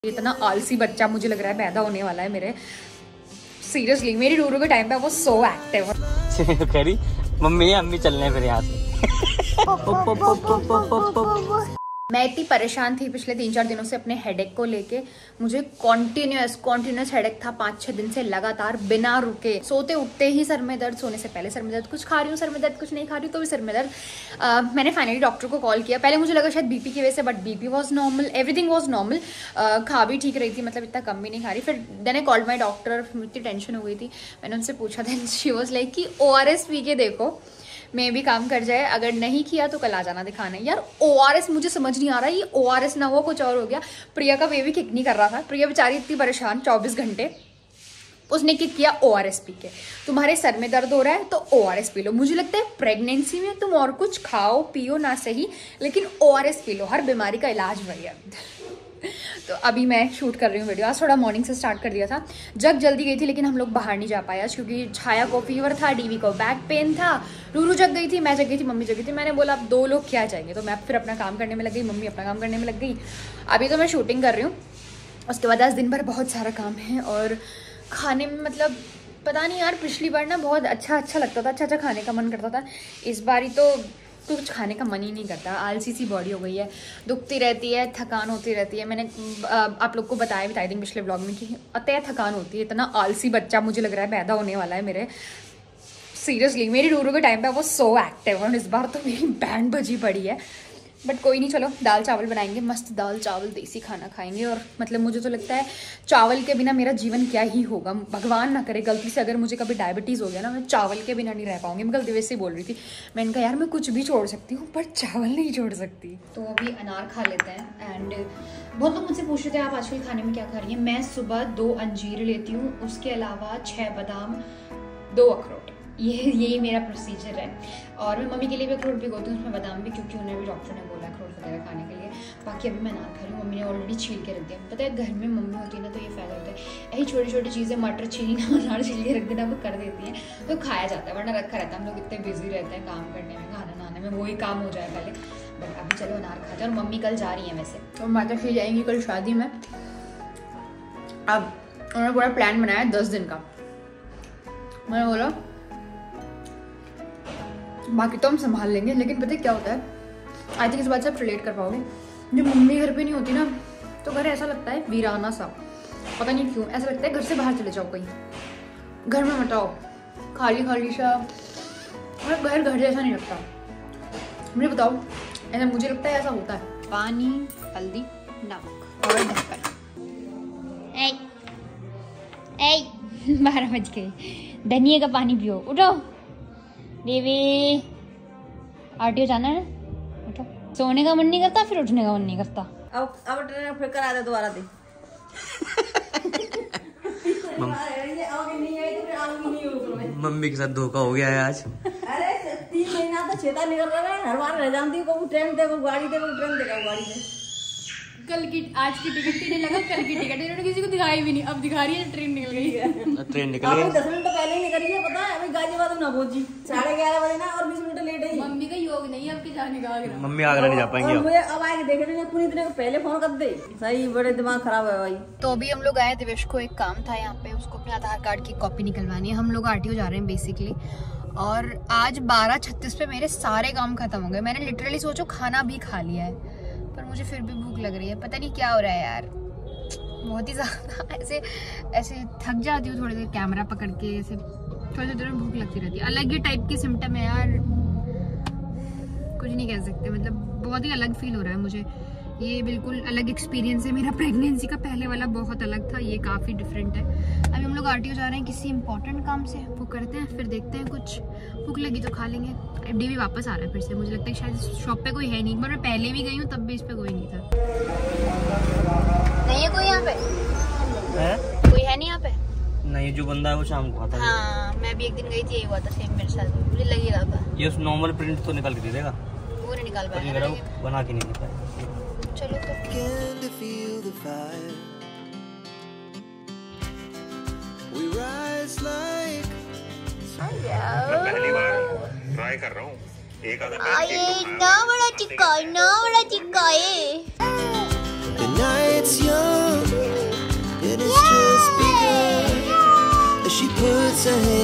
इतना आलसी बच्चा मुझे लग रहा है पैदा होने वाला है मेरे। सीरियसली मेरी डूरू के टाइम पे वो सो एक्टिव करी मम्मी अम्मी चलने फिर यहाँ से। मैं इतनी परेशान थी पिछले 3-4 दिनों से अपने हेडेक को लेके। मुझे कॉन्टिन्यूस हेडेक था 5-6 दिन से लगातार बिना रुके। सोते उठते ही सर में दर्द, सोने से पहले सर में दर्द, कुछ खा रही हूँ सर में दर्द, कुछ नहीं खा रही हूँ तो भी सर में दर्द। मैंने फाइनली डॉक्टर को कॉल किया। पहले मुझे लगा शायद बीपी की वजह से, but BP was normal, everything was normal. खा भी ठीक रही थी, मतलब इतना कम भी नहीं खा रही। फिर then I called my doctor. इतनी टेंशन हो गई थी, मैंने उनसे पूछा था। शी वॉज लाइक कि ORS पी के देखो, मैं भी काम कर जाए, अगर नहीं किया तो कल आ जाना दिखाने। यार ORS मुझे समझ नहीं आ रहा, ये ORS ना हुआ कुछ और हो गया। प्रिया का बेबी किक नहीं कर रहा था, प्रिया बेचारी इतनी परेशान 24 घंटे। उसने किक किया ORS पी के। तुम्हारे सर में दर्द हो रहा है तो ORS पी लो। मुझे लगता है प्रेगनेंसी में तुम और कुछ खाओ पियो ना सही, लेकिन ORS पी लो, हर बीमारी का इलाज वही है। तो अभी मैं शूट कर रही हूँ वीडियो। आज थोड़ा मॉर्निंग से स्टार्ट कर दिया था। जग जल्दी गई थी लेकिन हम लोग बाहर नहीं जा पाए आज, क्योंकि छाया को फीवर था, डीवी को बैक पेन था, रूरू जग गई थी, मैं जग गई थी, मम्मी जग गई थी। मैंने बोला अब 2 लोग क्या जाएंगे, तो मैं फिर अपना काम करने में लग गई, मम्मी अपना काम करने में लग गई। अभी तो मैं शूटिंग कर रही हूँ, उसके बाद आज दिन भर बहुत सारा काम है। और खाने में मतलब पता नहीं यार, पिछली बार ना बहुत अच्छा लगता था, अच्छा खाने का मन करता था। इस बार ही तो कुछ खाने का मन ही नहीं करता। आलसी सी बॉडी हो गई है, दुखती रहती है, थकान होती रहती है। मैंने आप लोग को बताया भी था पिछले ब्लॉग में कि अतः थकान होती है। इतना आलसी बच्चा मुझे लग रहा है पैदा होने वाला है मेरे। सीरियसली मेरी डूरू के टाइम पे वो सो एक्टिव, और इस बार तो मेरी बैंड बजी पड़ी है। बट कोई नहीं, चलो दाल चावल बनाएंगे, मस्त दाल चावल देसी खाना खाएंगे। और मतलब मुझे तो लगता है चावल के बिना मेरा जीवन क्या ही होगा। भगवान ना करे गलती से अगर मुझे कभी डायबिटीज़ हो गया ना, मैं चावल के बिना नहीं रह पाऊंगी। मैं गलती वैसे ही बोल रही थी, मैंने कहा यार मैं कुछ भी छोड़ सकती हूँ पर चावल नहीं छोड़ सकती। तो अभी अनार खा लेते हैं। एंड बहुत लोग मुझसे पूछ रहे थे आप आजकल खाने में क्या खा रही हैं। मैं सुबह 2 अंजीर लेती हूँ, उसके अलावा 6 बादाम, 2 अखरोट। यही मेरा प्रोसीजर है। और मैं मम्मी के लिए भी अखरोट भिगोती हूँ, उसमें बादाम भी, क्योंकि उन्हें भी डॉक्टर ने बोला अखरोट वगैरह खाने के लिए। बाकी अभी मैं अनार खा रही हूँ, मम्मी ने ऑलरेडी छील के रख दिया। पता है घर में मम्मी होती है ना तो ये फ़ायदा होता है, यही छोटी छोटी चीज़ें, मटर छीलना, अनार छील के रख देना, वो कर देती हैं तो खाया जाता है। वरना रखा रहता है, हम लोग इतने बिजी रहते हैं काम करने में, खाना बनाने में, वही काम हो जाए पहले। बट अभी चलो अनार खा जाए। और मम्मी कल जा रही है वैसे, तो माता श्री जाएंगी कल शादी में। अब उन्होंने पूरा प्लान बनाया 10 दिन का। मैंने बोला बाकी तो हम संभाल लेंगे, लेकिन पता है क्या होता है, आई थिंक इस बात से आप रिलेट कर पाओगे। जब मम्मी घर पे नहीं होती ना तो घर ऐसा लगता है वीराना सा, पता नहीं क्यों ऐसा लगता है घर से बाहर चले जाओ कहीं, घर में मत आओ, खाली खाली सा, और घर जैसा नहीं लगता। मुझे बताओ, ऐसा मुझे लगता है ऐसा होता है। पानी, हल्दी, नमक और ढक्कन। 12 बज गए, धनिया का पानी पियो, उठो देवी, आरटीओ जाना है ना, उठो। सोने का मन नहीं करता, फिर उठने का मन नहीं करता। अब ट्रेन फिर करा दे दोबारा दे। मम्मी के साथ धोखा हो गया है आज। अरे 3 महीना तो छेता निकल रहा है, हर बार रह जाती हूँ, कभी ट्रेन दे, कभी गाड़ी दे, कभी ट्रेन दे, कभी गाड़ी दे। कल की आज की टिकट नहीं लगा, कल की टिकट इन्होंने किसी को दिखाई भी नहीं, अब दिखा रही है, ट्रेन निकल गई है। ट्रेन निकल गई 10 मिनट पहले ही निकली है, पता है अभी गाजियाबाद ना पहुंची, 11:30 बजे ना, और 20 मिनट लेट है। मम्मी का योग नहीं है आपके जाने का, आगरा मम्मी आगरा नहीं जा पाएंगी। मुझे अब आके देख रहे हैं, पुनीत ने पहले फोन कर दे, सही बड़े दिमाग खराब है भाई। तो अभी हम लोग आए, दिवेश को एक काम था यहाँ पे, उसको अपने आधार कार्ड की कॉपी निकलवानी है। हम लोग आरटीओ जा रहे हैं बेसिकली। और आज 12:36 पे मेरे सारे काम खत्म हो गए। मैंने लिटरली सोचो खाना भी खा लिया है, पर मुझे फिर भी भूख लग रही है। पता नहीं क्या हो रहा है यार, बहुत ही ज़्यादा ऐसे थक जाती हूँ थोड़ी देर कैमरा पकड़ के, ऐसे थोड़ी देर में भूख लगती रहती है। अलग ही टाइप की सिम्टम है यार, कुछ नहीं कह सकते, मतलब बहुत ही अलग फील हो रहा है मुझे। ये बिल्कुल अलग एक्सपीरियंस है मेरा। प्रेगनेंसी का पहले वाला बहुत अलग था, ये काफ़ी डिफरेंट है। अभी हम लोग आरटीओ जा रहे हैं किसी इंपॉर्टेंट काम से, वो करते हैं, फिर देखते हैं, कुछ भूख लगी तो खा लेंगे। FD भी वापस आ रहा है फिर से, मुझे लगता है शायद शॉप पे कोई है नहीं। मैं पहले भी गई हूँ तब भी इस पे कोई नहीं था। नहीं है कोई यहाँ पे? कोई है नहीं यहाँ पे? नहीं, जो बंदा है वो शाम को आता है। हाँ, मैं भी एक दिन गई थी, यही हुआ था सेम मेरे साथ, मुझे लग ही रहा था। ये नॉर्मल प्रिंट तो निकाल के दे देगा, वो नहीं निकाल पाया, बना के नहीं दे पाया। चलो तो पहली बार ट्राई कर रहा हूँ, एक आधा ना बड़ा चिक्का है। सहे।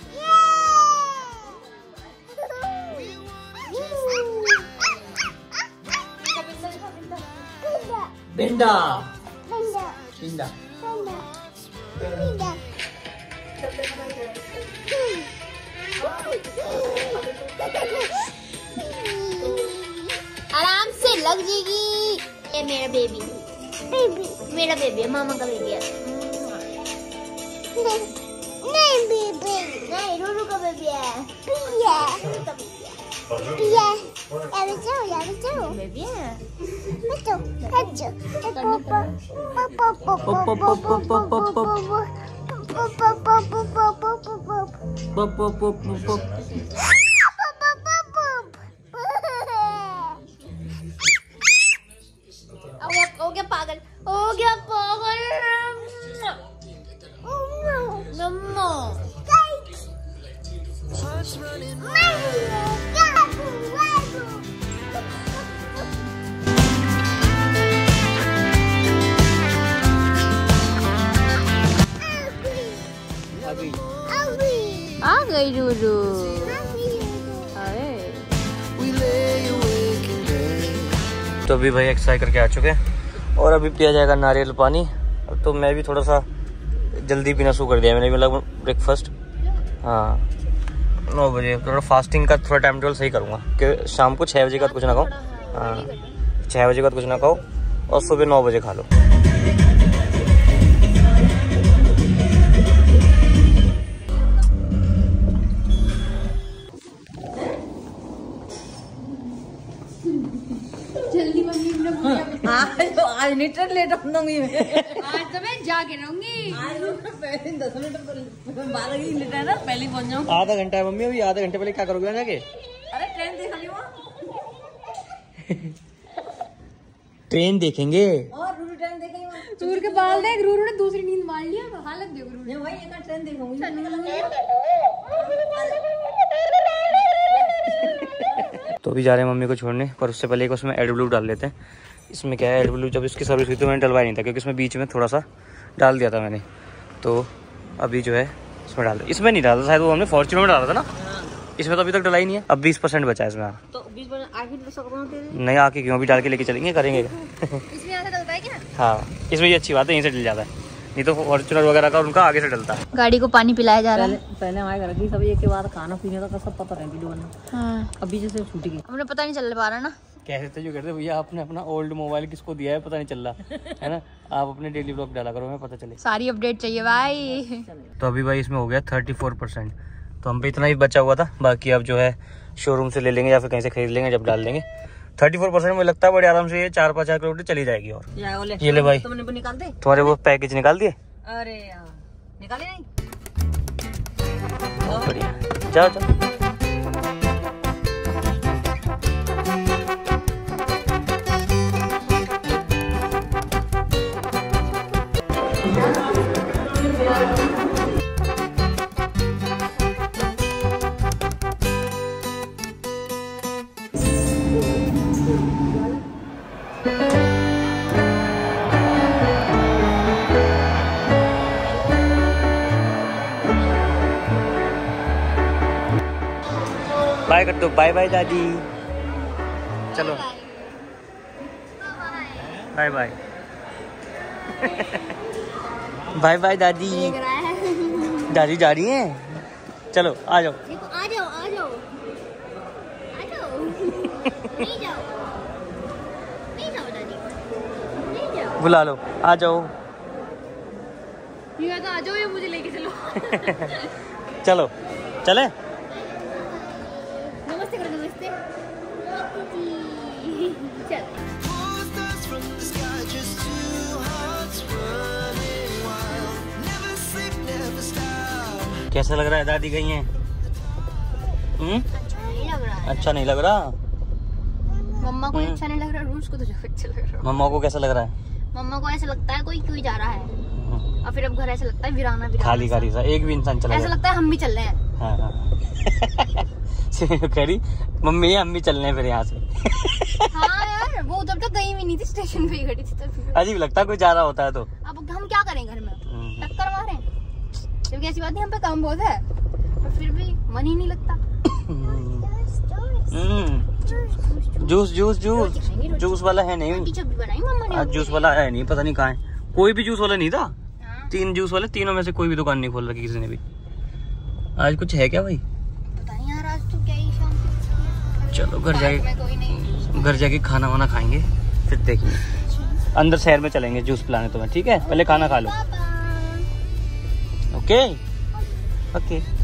भिंडा भिंडा आराम से लग जाएगी। ये मेरा बेबी मेरा बेबी है, मामा का बेबी है। नहीं बेबी नहीं, रूरू का बेबी है। पिया पिया यार चलो बेबी है। बच्चों बच्चों हो गया पागल, हो गया पागल। मम्मा आ गई रूरू। तो अभी भाई एक्सरसाइज करके आ चुके हैं और अभी पिया जाएगा नारियल पानी। तो मैं भी थोड़ा सा जल्दी पीना शुरू कर दिया मैंने, मतलब ब्रेकफास्ट। हाँ 9 बजे थोड़ा फास्टिंग का थोड़ा टाइम टेबल सही करूँगा कि शाम को 6 बजे का कुछ ना खाओ। हाँ 6 बजे का कुछ ना खाओ और सुबह 9 बजे खा लो। जल्दी मम्मी ने बोला आज नहीं ट्रेन लेट होंगी। आज तो मैं जाके रहूंगी। आज पहले 10 मिनट 12 ही लेट है ना, पहले पहुंच जाऊँ। आधा घंटा है मम्मी, अभी आधे घंटे पहले क्या करोगे जाके? अरे ट्रेन देख ली वहाँ। ट्रेन देखेंगे और रूरू ट्रेन देखेंगे वहाँ। सूर के बाल देख, रूरू ने दूसरी नींद मार लिया। हालत देखो रूरू ने। वही एक ट्रेन देखूंगी। तो अभी जा रहे हैं मम्मी को छोड़ने, पर उससे पहले एक उसमें एडब्ल्यू डाल लेते हैं। इसमें क्या है, एडब्ल्यू जब इसकी सर्विस हुई तो मैंने डलवाया नहीं था क्योंकि इसमें बीच में थोड़ा सा डाल दिया था मैंने। तो अभी जो है इसमें डाल, इसमें नहीं डाला शायद, वो हमने फॉर्च्यूनर में डाला था ना। इसमें तो अभी तक डला ही नहीं है। अब 20% बचा है इसमें। तो 20% आगे डल सकता हूँ तेरे। नहीं आके क्यों, अभी डाल के लेके चलेंगे, करेंगे। इसमें ऐसा डलता है क्या? हाँ इसमें ये अच्छी बात है, यहीं से डल जाता है, नहीं तो फॉर्च्यूनर वगैरह का उनका आगे से डलता है। गाड़ी को पानी पिलाया जा रहा है। पहले हमारे घर की सब एक के बाद खाना पीने का सब पता रहती थी। हाँ। अभी जैसे छूट गई, हमने पता नहीं चल पा रहा ना। कैसे थे जो करते भैया, आपने अपना ओल्ड मोबाइल किसको दिया है पता नहीं चल रहा है ना। आप अपने डेली ब्लॉग डाला करो, हमें पता चले। सारी अपडेट चाहिए भाई। तो अभी भाई इसमें हो गया 34%। तो हम पे इतना ही बचा हुआ था, बाकी अब जो है शोरूम से ले लेंगे या फिर कहीं से खरीद लेंगे जब डाल देंगे। 34% में लगता है बड़े आराम से ये 4-5 किलोमीटर चली जाएगी। और ये ले भाई, तुमने निकाल दे। तुम्हारे वो पैकेज निकाल दिए? अरे यार निकाले नहीं। बढ़िया, जाओ जाओ। बाय कर दो, बाय बाय दादी। चलो बाय बाय। बाय बाय दादी। दादी जा रही हैं, चलो आ जाओ। आ जाओ आ जाओ आ जाओ। नहीं जाओ नहीं जाओ दादी, नहीं जाओ। बुला लो, आ जाओ। ये तो आ जाओ, ये मुझे लेके चलो। चलो चले। नमस्ते करो, नमस्ते। चल कैसा लग रहा है दादी गई हैं? नहीं लग रहा है। अच्छा नहीं लग रहा? मम्मा को अच्छा नहीं लग रहा, रूस को तो जो अच्छा लग रहा। मम्मा को कैसा लग रहा है? मम्मा को ऐसा लगता है कोई क्यों जा रहा है, और फिर अब घर ऐसा लगता है वीराना वीराना खाली खाली सा, एक भी इंसान चला ऐसा गया। लगता है हम भी चल रहे हैं। हाँ हाँ। कह रही मम्मी हम भी चल रहे हैं फिर यहाँ से। हाँ यार, वो जब तक गई भी नहीं थी, स्टेशन पे ही खड़ी थी तब। अजीब लगता है कोई जा रहा होता है तो। अब हम क्या करें घर में, टक्कर मारे। जबकि ऐसी बात है, हम पे काम बहुत है पर फिर भी मन ही नहीं लगता। जूस जूस जूस जूस वाला है नहीं बनाई मम्मा ने। आज जूस वाला है नहीं, पता नहीं कहाँ है। कोई भी जूस वाला नहीं था। 3 जूस वाले, तीनों में से कोई भी दुकान नहीं खोल रखी किसी ने भी। आज कुछ है क्या भाई? पता नहीं यार, आज तो क्या ही शाम। चलो घर जाके खाना वाना खाएंगे, फिर देखेंगे। अंदर शहर में चलेंगे जूस पिलाने तुम्हें, ठीक है? पहले खाना खा लो। Okay okay.